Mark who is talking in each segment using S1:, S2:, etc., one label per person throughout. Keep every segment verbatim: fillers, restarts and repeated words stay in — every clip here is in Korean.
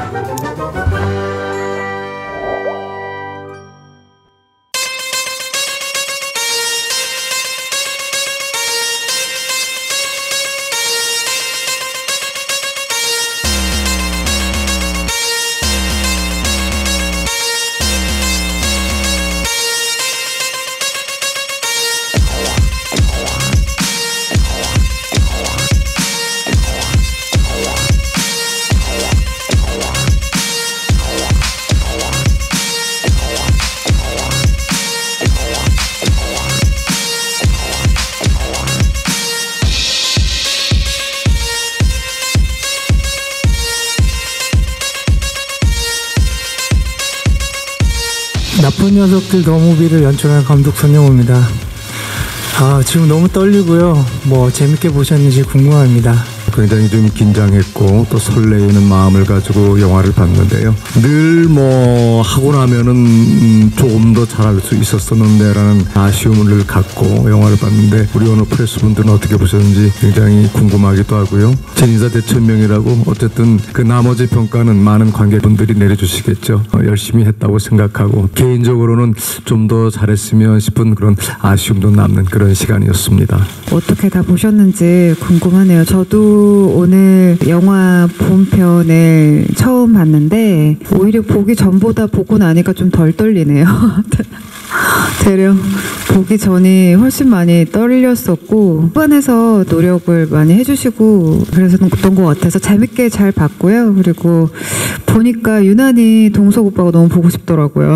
S1: 나쁜 녀석들 더 무비를 연출한 감독 손영호입니다. 아, 지금 너무 떨리고요. 뭐 재밌게 보셨는지 궁금합니다.
S2: 굉장히 좀 긴장했고 또 설레이는 마음을 가지고 영화를 봤는데요. 늘 뭐 하고 나면은 조금 더 잘할 수 있었었는데 라는 아쉬움을 갖고 영화를 봤는데 우리 오늘 프레스분들은 어떻게 보셨는지 굉장히 궁금하기도 하고요. 진인사 대천명이라고 어쨌든 그 나머지 평가는 많은 관객분들이 내려주시겠죠. 어, 열심히 했다고 생각하고 개인적으로는 좀 더 잘했으면 싶은 그런 아쉬움도 남는 그런 시간이었습니다.
S3: 어떻게 다 보셨는지 궁금하네요. 저도 오늘 영화 본편을 처음 봤는데 오히려 보기 전보다 보고 나니까 좀 덜 떨리네요. 대략 보기 전이 훨씬 많이 떨렸었고 후반에서 노력을 많이 해주시고 그래서 그런 것 같아서 재밌게 잘 봤고요. 그리고 보니까 유난히 동석 오빠가 너무 보고 싶더라고요.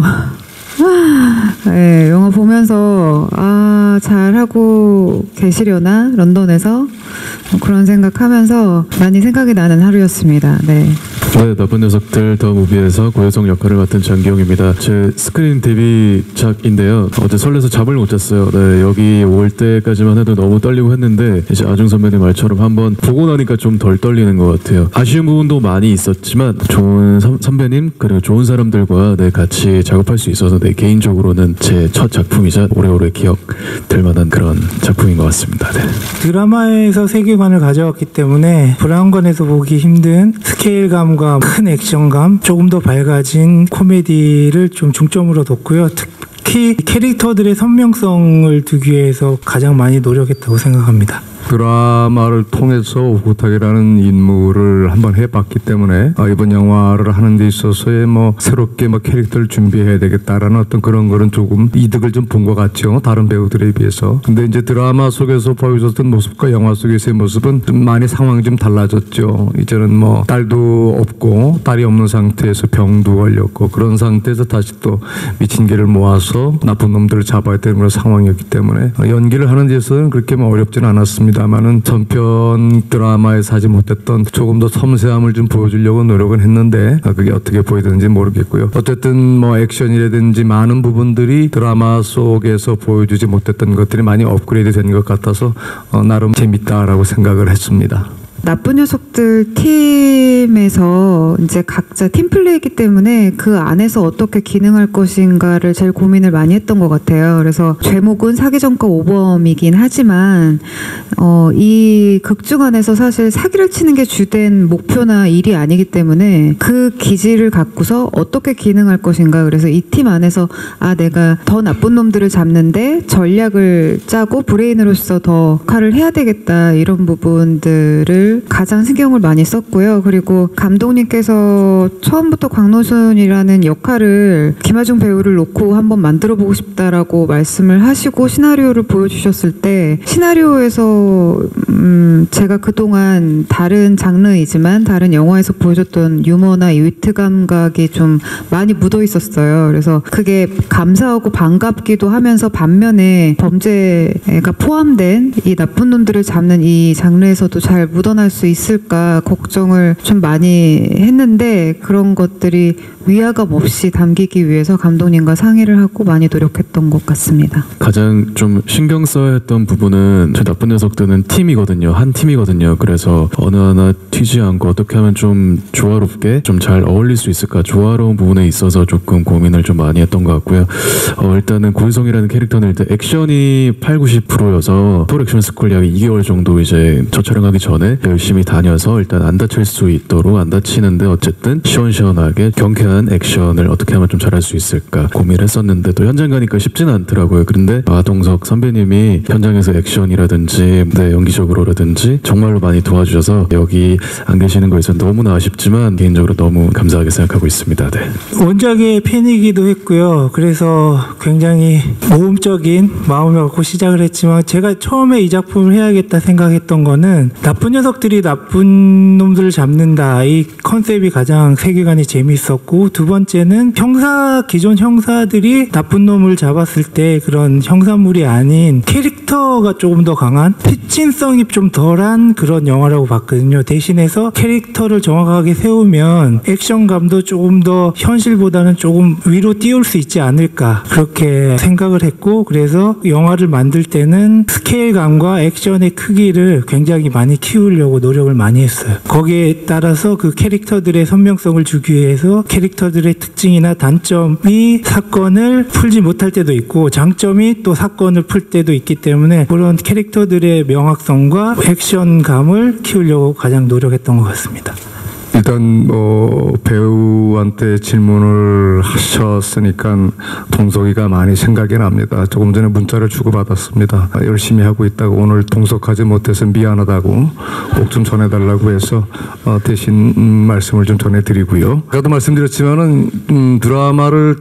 S3: 네, 영화 보면서 아, 잘하고 계시려나 런던에서 그런 생각하면서 많이 생각이 나는 하루였습니다. 네.
S4: 네, 나쁜 녀석들 더 무비에서 고혜성 역할을 맡은 장기용입니다. 제 스크린 데뷔작인데요. 어제 설레서 잠을 못 잤어요. 네, 여기 올 때까지만 해도 너무 떨리고 했는데 이제 아중 선배님 말처럼 한번 보고 나니까 좀 덜 떨리는 것 같아요. 아쉬운 부분도 많이 있었지만 좋은 선, 선배님 그리고 좋은 사람들과 네, 같이 작업할 수 있어서 네, 개인적으로는 제 첫 작품이자 오래오래 기억될 만한 그런 작품인 것 같습니다. 네.
S1: 드라마에서 세계관을 가져왔기 때문에 브라운관에서 보기 힘든 스케일감과 큰 액션감, 조금 더 밝아진 코미디를 좀 중점으로 뒀고요. 특히 캐릭터들의 선명성을 두기 위해서 가장 많이 노력했다고 생각합니다.
S2: 드라마를 통해서 오구탁이라는 인물을 한번 해봤기 때문에 어, 이번 영화를 하는 데 있어서의 뭐 새롭게 뭐 캐릭터를 준비해야 되겠다라는 어떤 그런 거는 조금 이득을 좀 본 것 같죠. 다른 배우들에 비해서. 근데 이제 드라마 속에서 보여줬던 모습과 영화 속에서의 모습은 좀 많이 상황이 좀 달라졌죠. 이제는 뭐 딸도 없고 딸이 없는 상태에서 병도 걸렸고 그런 상태에서 다시 또 미친 개를 모아서 나쁜 놈들을 잡아야 되는 그런 상황이었기 때문에 어, 연기를 하는 데서는 그렇게 뭐 어렵지는 않았습니다. 다만은 전편 드라마에서 하지 못했던 조금 더 섬세함을 좀 보여주려고 노력은 했는데 그게 어떻게 보이든지 모르겠고요. 어쨌든 뭐 액션이라든지 많은 부분들이 드라마 속에서 보여주지 못했던 것들이 많이 업그레이드 된 것 같아서 어, 나름 재밌다라고 생각을 했습니다.
S3: 나쁜 녀석들 팀에서 이제 각자 팀플레이이기 때문에 그 안에서 어떻게 기능할 것인가를 제일 고민을 많이 했던 것 같아요. 그래서 제목은 사기전과 오범이긴 하지만 어, 이 극중 안에서 사실 사기를 치는 게 주된 목표나 일이 아니기 때문에 그 기질을 갖고서 어떻게 기능할 것인가. 그래서 이 팀 안에서 아 내가 더 나쁜 놈들을 잡는데 전략을 짜고 브레인으로서 더 역할을 해야 되겠다 이런 부분들을 가장 신경을 많이 썼고요. 그리고 감독님께서 처음부터 광노순이라는 역할을 김하중 배우를 놓고 한번 만들어보고 싶다라고 말씀을 하시고 시나리오를 보여주셨을 때 시나리오에서 음 제가 그동안 다른 장르이지만 다른 영화에서 보여줬던 유머나 위트 감각이 좀 많이 묻어 있었어요. 그래서 그게 감사하고 반갑기도 하면서 반면에 범죄가 포함된 이 나쁜 놈들을 잡는 이 장르에서도 잘 묻어날 수 있을까 걱정을 좀 많이 했는데 그런 것들이 위화감 없이 담기기 위해서 감독님과 상의를 하고 많이 노력했던 것 같습니다.
S4: 가장 좀 신경 써야 했던 부분은 저 나쁜 녀석들은 팀이거든요. 한 팀이거든요. 그래서 어느 하나 튀지 않고 어떻게 하면 좀 조화롭게 좀 잘 어울릴 수 있을까 조화로운 부분에 있어서 조금 고민을 좀 많이 했던 것 같고요. 어, 일단은 고인성이라는 캐릭터는 일단 액션이 팔, 구십 퍼센트여서 톨 액션 스쿨 약 이 개월 정도 이제 저 촬영하기 전에 열심히 다녀서 일단 안 다칠 수 있도록 안 다치는데 어쨌든 시원시원하게 경쾌한 액션을 어떻게 하면 좀 잘할 수 있을까 고민을 했었는데 또 현장 가니까 쉽지는 않더라고요. 그런데 아동석 선배님이 현장에서 액션이라든지 네, 연기적으로라든지 정말로 많이 도와주셔서 여기 안 계시는 거에서 너무나 아쉽지만 개인적으로 너무 감사하게 생각하고 있습니다. 네.
S1: 원작의 팬이기도 했고요. 그래서 굉장히 모험적인 마음을 갖고 시작을 했지만 제가 처음에 이 작품을 해야겠다 생각했던 거는 나쁜 녀석들이 나쁜 놈들을 잡는다. 이 컨셉이 가장 세계관이 재미있었고 두 번째는 형사 기존 형사들이 나쁜 놈을 잡았을 때 그런 형사물이 아닌 캐릭터가 조금 더 강한 피친성이 좀 덜한 그런 영화라고 봤거든요. 대신해서 캐릭터를 정확하게 세우면 액션감도 조금 더 현실보다는 조금 위로 띄울 수 있지 않을까 그렇게 생각을 했고 그래서 영화를 만들 때는 스케일감과 액션의 크기를 굉장히 많이 키우려고 노력을 많이 했어요. 거기에 따라서 그 캐릭터들의 선명성을 주기 위해서 캐릭터들의 특징이나 단점이 사건을 풀지 못할 때도 있고 장점이 또 사건을 풀 때도 있기 때문에 그런 캐릭터들의 명확성과 액션감을 키우려고 가장 노력했던 것 같습니다.
S2: 일단 뭐 배우한테 질문을 하셨으니까 동석이가 많이 생각이 납니다. 조금 전에 문자를 주고받았습니다. 열심히 하고 있다고 오늘 동석하지 못해서 미안하다고 꼭 좀 전해달라고 해서 어 대신 음 말씀을 좀 전해드리고요. 아까도 말씀드렸지만은 음 드라마를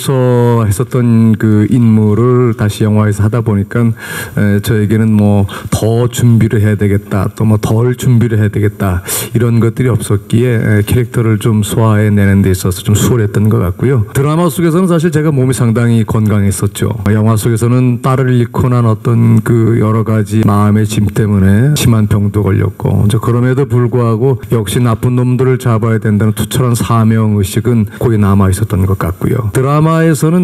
S2: 통해서 했었던 그 인물을 다시 영화에서 하다 보니까 에 저에게는 뭐 더 준비를 해야 되겠다 또 뭐 덜 준비를 해야 되겠다 이런 것들이 없었기에 캐릭터를 좀 소화해내는 데 있어서 좀 수월했던 것 같고요. 드라마 속에서는 사실 제가 몸이 상당히 건강했었죠. 영화 속에서는 딸을 잃고 난 어떤 그 여러 가지 마음의 짐 때문에 심한 병도 걸렸고 이제 그럼에도 불구하고 역시 나쁜 놈들을 잡아야 된다는 투철한 사명의식은 거기 남아있었던 것 같고요. 드라마에서는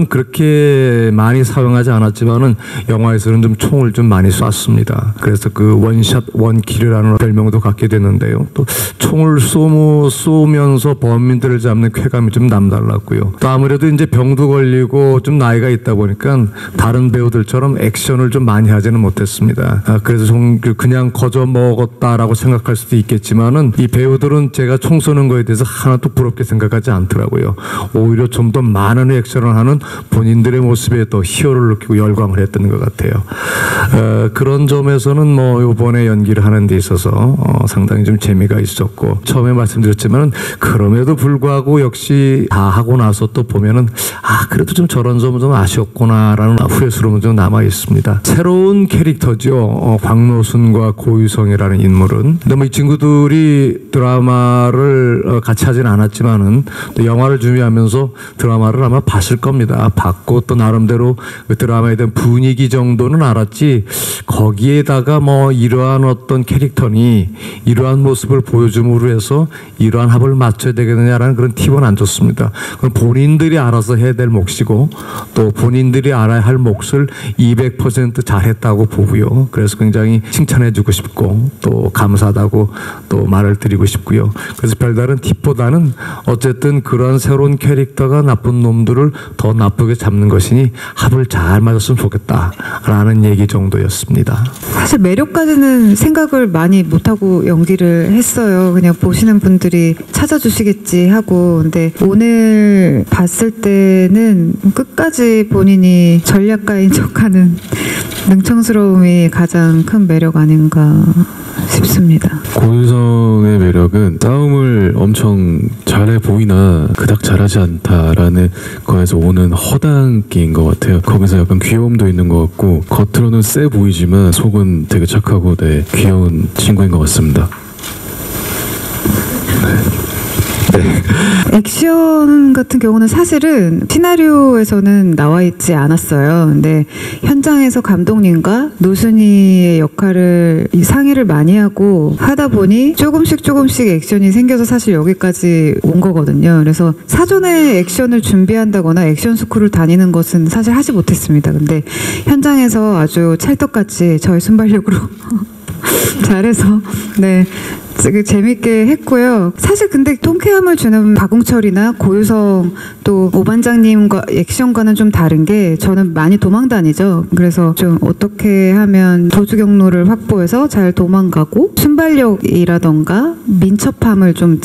S2: 그렇게 많이 사용하지 않았지만은 영화에서는 좀 총을 좀 많이 쐈습니다. 그래서 그 원샷 원킬이라는 별명도 갖게 됐는데요. 또 총을 쏘면 쏘면서 범인들을 잡는 쾌감이 좀 남달랐고요. 또 아무래도 이제 병도 걸리고 좀 나이가 있다 보니까 다른 배우들처럼 액션을 좀 많이 하지는 못했습니다. 아, 그래서 좀 그냥 거저 먹었다라고 생각할 수도 있겠지만은 이 배우들은 제가 총 쏘는 거에 대해서 하나도 부럽게 생각하지 않더라고요. 오히려 좀 더 많은 액션을 하는 본인들의 모습에 더 희열을 느끼고 열광을 했던 것 같아요. 어, 그런 점에서는 뭐 이번에 연기를 하는 데 있어서 어, 상당히 좀 재미가 있었고 처음에 말씀드렸지만 그럼에도 불구하고 역시 다 하고 나서 또 보면은 아 그래도 좀 저런 점은 좀 아쉬웠구나라는 후회스러움은 좀 남아 있습니다. 새로운 캐릭터죠. 어, 광노순과 고유성이라는 인물은. 근데 뭐 이 친구들이 드라마를 어, 같이 하진 않았지만은 또 영화를 준비하면서 드라마를 아마 봤을 겁니다. 봤고 또 나름대로 그 드라마에 대한 분위기 정도는 알았지 거기에다가 뭐 이러한 어떤 캐릭터니 이러한 모습을 보여줌으로 해서 이러한 합을 맞춰야 되겠느냐라는 그런 팁은 안 줬습니다. 그건 본인들이 알아서 해야 될 몫이고 또 본인들이 알아야 할 몫을 이백 퍼센트 잘했다고 보고요. 그래서 굉장히 칭찬해주고 싶고 또 감사하다고 또 말을 드리고 싶고요. 그래서 별다른 팁보다는 어쨌든 그런 새로운 캐릭터가 나쁜 놈들을 더 나쁘게 잡는 것이니 합을 잘 맞았으면 좋겠다라는 얘기 정도였습니다.
S3: 사실 매력까지는 생각을 많이 못하고 연기를 했어요. 그냥 보시는 분들이 찾아주시겠지 하고. 근데 오늘 봤을 때는 끝까지 본인이 전략가인 척하는 능청스러움이 가장 큰 매력 아닌가 싶습니다.
S4: 고유성의 매력은 싸움을 엄청 잘해 보이나 그닥 잘하지 않다라는 거에서 오는 허당기인 것 같아요. 거기서 약간 귀여움도 있는 것 같고 겉으로는 세 보이지만 속은 되게 착하고 네, 귀여운 친구인 것 같습니다.
S3: 액션 같은 경우는 사실은 시나리오에서는 나와 있지 않았어요. 근데 현장에서 감독님과 노순이의 역할을 이 상의를 많이 하고 하다 보니 조금씩 조금씩 액션이 생겨서 사실 여기까지 온 거거든요. 그래서 사전에 액션을 준비한다거나 액션 스쿨을 다니는 것은 사실 하지 못했습니다. 근데 현장에서 아주 찰떡같이 저의 순발력으로 잘해서 네 되게 재밌게 했고요. 사실 근데 통쾌함을 주는 박웅철이나 고유성 또 오반장님과 액션과는 좀 다른 게 저는 많이 도망 다니죠. 그래서 좀 어떻게 하면 도주 경로를 확보해서 잘 도망가고 순발력이라던가 민첩함을 좀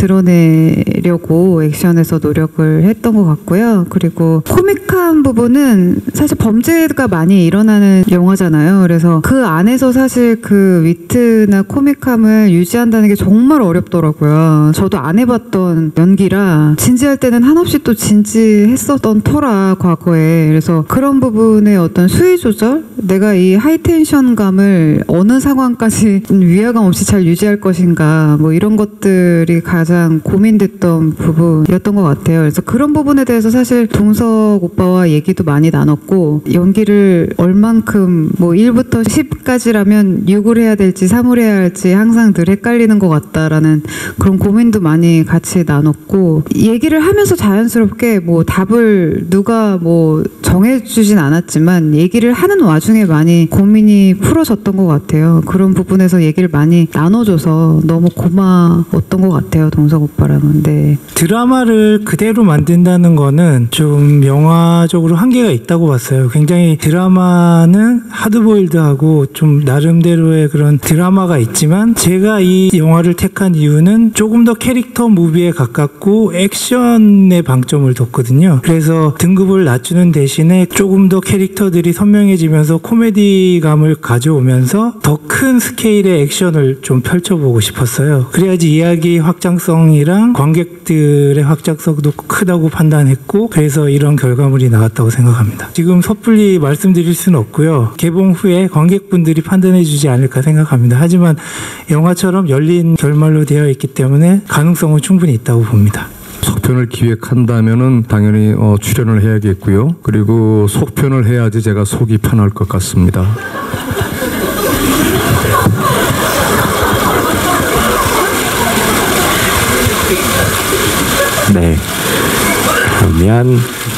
S3: 드러내려고 액션에서 노력을 했던 것 같고요. 그리고 코믹한 부분은 사실 범죄가 많이 일어나는 영화잖아요. 그래서 그 안에서 사실 그 위트나 코믹함을 유지한다는 게 정말 어렵더라고요. 저도 안 해봤던 연기라 진지할 때는 한없이 또 진지했었던 터라 과거에. 그래서 그런 부분의 어떤 수위 조절, 내가 이 하이텐션감을 어느 상황까지 위화감 없이 잘 유지할 것인가, 뭐 이런 것들이 가장 고민됐던 부분이었던 것 같아요. 그래서 그런 부분에 대해서 사실 동석 오빠와 얘기도 많이 나눴고, 연기를 얼만큼 뭐 일부터 십까지라면 육을 해야 될지 삼을 해야 할지 항상 늘 헷갈리는 것 같다라는 그런 고민도 많이 같이 나눴고, 얘기를 하면서 자연스럽게 뭐 답을 누가 뭐 정해주진 않았지만 얘기를 하는 와중에 많이 고민이 풀어졌던 것 같아요. 그런 부분에서 얘기를 많이 나눠줘서 너무 고마웠던 것 같아요, 동석 오빠랑은. 네.
S1: 드라마를 그대로 만든다는 거는 좀 영화적으로 한계가 있다고 봤어요. 굉장히 드라마는 하드보일드하고 좀 나름대로의 그런 드라마가 있지만, 제가 이 영화를 택한 이유는 조금 더 캐릭터 무비에 가깝고 액션에 방점을 뒀거든요. 그래서 등급을 낮추는 대신에 조금 더 캐릭터들이 선명해지면서 코미디감을 가져오면서 더 큰 스케일의 액션을 좀 펼쳐보고 싶었어요. 그래야지 이야기 확장성이랑 관객들의 확장성도 크다고 판단했고, 그래서 이런 결과물이 나왔다고 생각합니다. 지금 섣불리 말씀드릴 수는 없고요. 개봉 후에 관객분들이 판단해 주지 않을까 생각합니다. 하지만 영화처럼 열린 결말로 되어 있기 때문에 가능성은 충분히 있다고 봅니다.
S2: 속편을 기획한다면은 당연히 어, 출연을 해야겠고요. 그리고 속편을 해야지 제가 속이 편할 것 같습니다.
S5: 네. 그러면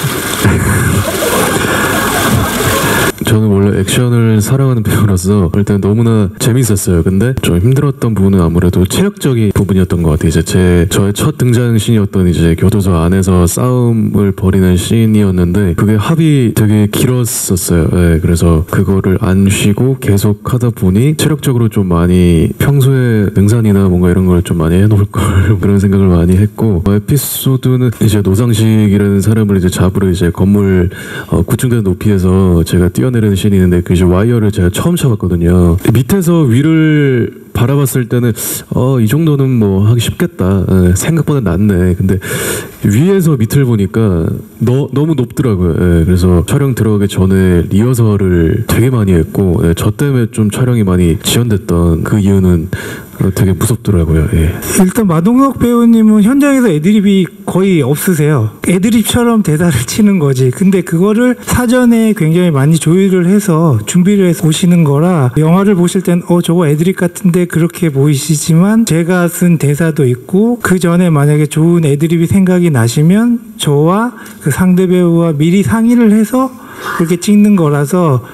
S4: 저는 원래 액션을 사랑하는 배우로서 일단 너무나 재밌었어요. 근데 좀 힘들었던 부분은 아무래도 체력적인 부분이었던 것 같아요. 이제 제 저의 첫 등장 씬이었던 이제 교도소 안에서 싸움을 벌이는 씬이었는데, 그게 합이 되게 길었었어요. 네, 그래서 그거를 안 쉬고 계속 하다 보니 체력적으로 좀 많이 평소에 등산이나 뭔가 이런 걸 좀 많이 해놓을 걸 그런 생각을 많이 했고, 에피소드는 이제 노상식이라는 사람을 이제 잡으러 이제 건물 어, 구층된 높이에서 제가 뛰어내리는 씬이 있는데, 그 이제 와이어를 제가 처음 쳐봤거든요. 밑에서 위를 바라봤을 때는 어, 이 정도는 뭐 하기 쉽겠다. 에, 생각보다 낫네. 근데 위에서 밑을 보니까 너, 너무 높더라고요. 에, 그래서 촬영 들어가기 전에 리허설을 되게 많이 했고, 에, 저 때문에 좀 촬영이 많이 지연됐던 그 이유는 어, 되게 무섭더라고요. 예.
S1: 일단 마동석 배우님은 현장에서 애드립이 거의 없으세요. 애드립처럼 대사를 치는 거지. 근데 그거를 사전에 굉장히 많이 조율을 해서 준비를 해서 오시는 거라, 영화를 보실 땐 어 저거 애드립 같은데 그렇게 보이시지만, 제가 쓴 대사도 있고, 그 전에 만약에 좋은 애드립이 생각이 나시면 저와 그 상대 배우와 미리 상의를 해서 그렇게 찍는 거라서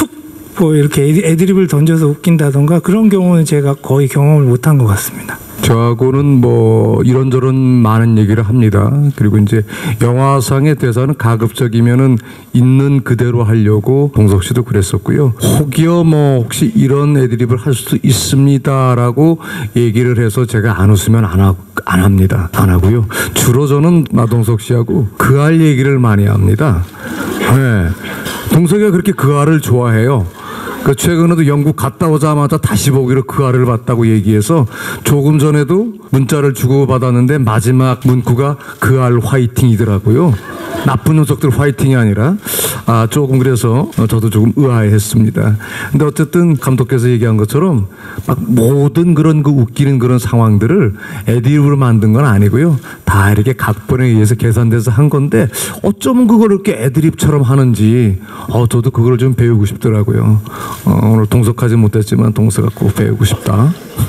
S1: 뭐 이렇게 애드립을 던져서 웃긴다던가 그런 경우는 제가 거의 경험을 못한 것 같습니다.
S2: 저하고는 뭐 이런저런 많은 얘기를 합니다. 그리고 이제 영화상의 대사는 가급적이면은 있는 그대로 하려고 동석 씨도 그랬었고요. 혹여 뭐 혹시 이런 애드립을 할 수 있습니다라고 얘기를 해서 제가 안 웃으면 안, 하, 안 합니다. 안 하고요. 주로 저는 마동석 씨하고 그알 얘기를 많이 합니다. 네. 동석이가 그렇게 그알을 좋아해요. 그 최근에도 영국 갔다 오자마자 다시 보기로 그 알을 봤다고 얘기해서, 조금 전에도 문자를 주고받았는데 마지막 문구가 그 알 화이팅이더라고요. 나쁜 녀석들 화이팅이 아니라. 아, 조금 그래서 저도 조금 의아해했습니다. 근데 어쨌든 감독께서 얘기한 것처럼 막 모든 그런 그 웃기는 그런 상황들을 애드립으로 만든 건 아니고요. 다 이렇게 각본에 의해서 계산돼서 한 건데, 어쩌면 그걸 이렇게 애드립처럼 하는지 어, 저도 그걸 좀 배우고 싶더라고요. 어, 오늘 동석하지 못했지만 동석아 꼭 배우고 싶다.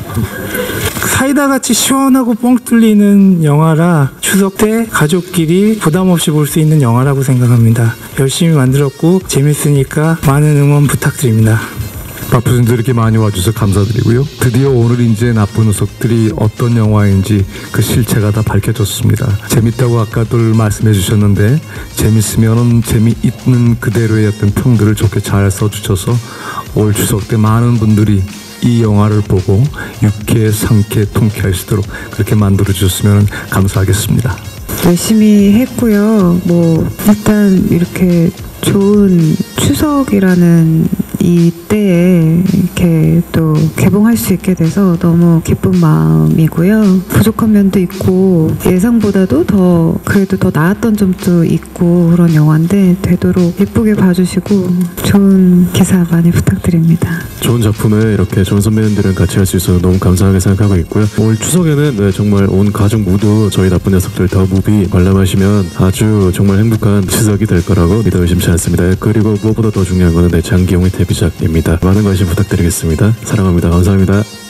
S1: 사이다같이 시원하고 뻥 뚫리는 영화라 추석 때 가족끼리 부담 없이 볼 수 있는 영화라고 생각합니다. 열심히 만들었고 재밌으니까 많은 응원 부탁드립니다.
S2: 바쁘신 분들 이렇게 많이 와주셔서 감사드리고요. 드디어 오늘 이제 나쁜 녀석들이 어떤 영화인지 그 실체가 다 밝혀졌습니다. 재밌다고 아까들 말씀해 주셨는데 재밌으면은 재미있는 그대로의 어떤 평들을 좋게 잘 써주셔서 올 추석 때 많은 분들이 이 영화를 보고 유쾌, 상쾌, 통쾌할 수 있도록 그렇게 만들어 주셨으면 감사하겠습니다.
S3: 열심히 했고요. 뭐 일단 이렇게 좋은 추석이라는 이 때에 이렇게 또 개봉할 수 있게 돼서 너무 기쁜 마음이고요. 부족한 면도 있고 예상보다도 더 그래도 더 나았던 점도 있고 그런 영화인데 되도록 예쁘게 봐주시고 좋은 기사 많이 부탁드립니다.
S4: 좋은 작품에 이렇게 좋은 선배님들은 같이 할 수 있어서 너무 감사하게 생각하고 있고요. 올 추석에는 네, 정말 온 가족 모두 저희 나쁜 녀석들 더 무비 관람하시면 아주 정말 행복한 추석이 될 거라고 믿어 의심치 않습니다. 그리고 무엇보다 더 중요한 거는 네, 장기용의 데뷔작입니다. 많은 관심 부탁드리겠습니다. 사랑합니다. 감사합니다.